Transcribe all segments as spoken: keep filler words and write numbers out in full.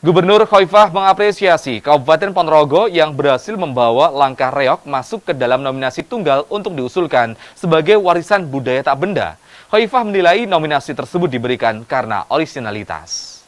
Gubernur Khoifah mengapresiasi Kabupaten Ponorogo yang berhasil membawa langkah reog masuk ke dalam nominasi tunggal untuk diusulkan sebagai warisan budaya tak benda. Khoifah menilai nominasi tersebut diberikan karena orisinalitas.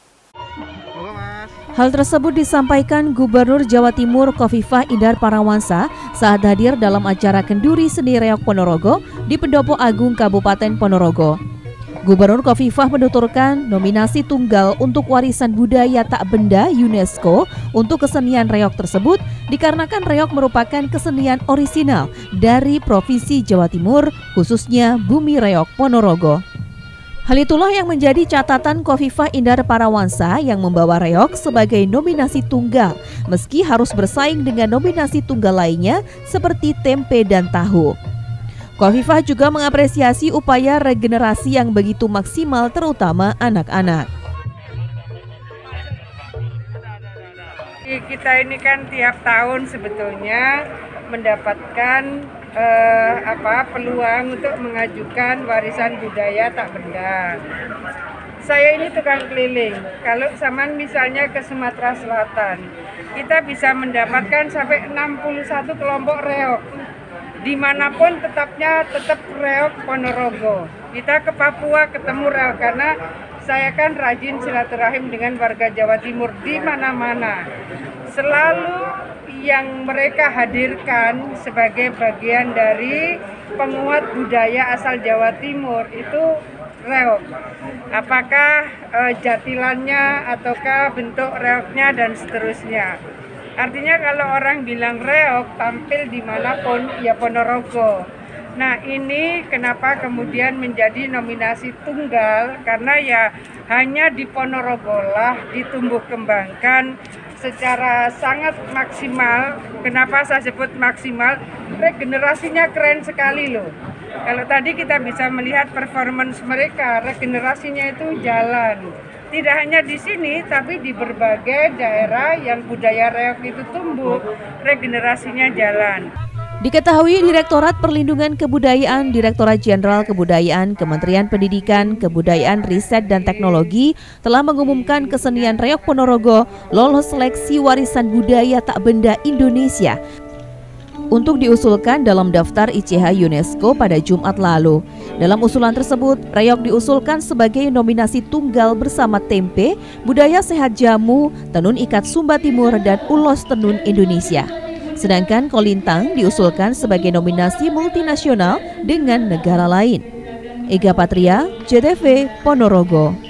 Hal tersebut disampaikan Gubernur Jawa Timur Khofifah Indar Parawansa saat hadir dalam acara Kenduri Seni Reog Ponorogo di Pendopo Agung Kabupaten Ponorogo. Gubernur Khofifah menuturkan nominasi tunggal untuk warisan budaya tak benda UNESCO untuk kesenian reog tersebut dikarenakan reog merupakan kesenian orisinal dari Provinsi Jawa Timur, khususnya Bumi Reog Ponorogo. Hal itulah yang menjadi catatan Khofifah Indar Parawansa yang membawa reog sebagai nominasi tunggal, meski harus bersaing dengan nominasi tunggal lainnya seperti tempe dan tahu. Khofifah juga mengapresiasi upaya regenerasi yang begitu maksimal terutama anak-anak. Kita ini kan tiap tahun sebetulnya mendapatkan eh, apa peluang untuk mengajukan warisan budaya tak benda. Saya ini tukang keliling. Kalau zaman misalnya ke Sumatera Selatan, kita bisa mendapatkan sampai enam puluh satu kelompok reog. Dimanapun tetapnya tetap reog Ponorogo. Kita ke Papua ketemu reog karena saya kan rajin silaturahim dengan warga Jawa Timur di mana-mana. Selalu yang mereka hadirkan sebagai bagian dari penguat budaya asal Jawa Timur itu reog. Apakah e, jatilannya ataukah bentuk reognya dan seterusnya. Artinya kalau orang bilang reog tampil dimanapun ya Ponorogo. Nah ini kenapa kemudian menjadi nominasi tunggal karena ya hanya di Ponorogo lah ditumbuh kembangkan secara sangat maksimal. Kenapa saya sebut maksimal? Regenerasinya keren sekali loh. Kalau tadi kita bisa melihat performance mereka, regenerasinya itu jalan. Tidak hanya di sini, tapi di berbagai daerah yang budaya reog itu tumbuh, regenerasinya jalan. Diketahui Direktorat Perlindungan Kebudayaan, Direktorat Jenderal Kebudayaan, Kementerian Pendidikan, Kebudayaan, Riset, dan Teknologi telah mengumumkan kesenian reog Ponorogo lolos seleksi warisan budaya tak benda Indonesia untuk diusulkan dalam daftar I C H UNESCO pada Jumat lalu. Dalam usulan tersebut, reog diusulkan sebagai nominasi tunggal bersama tempe, budaya sehat jamu, tenun ikat Sumba Timur, dan ulos tenun Indonesia. Sedangkan kolintang diusulkan sebagai nominasi multinasional dengan negara lain. Ega Patria, J T V, Ponorogo.